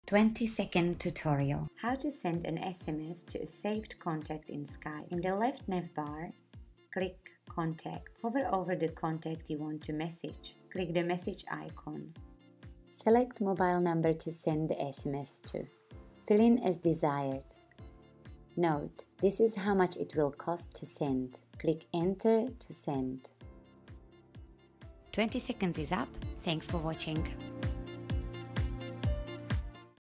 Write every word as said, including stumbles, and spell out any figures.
twenty second tutorial. How to send an S M S to a saved contact in Skype. In the left navbar, click Contacts. Hover over the contact you want to message. Click the message icon. Select mobile number to send the S M S to. Fill in as desired. Note, this is how much it will cost to send. Click Enter to send. twenty seconds is up. Thanks for watching.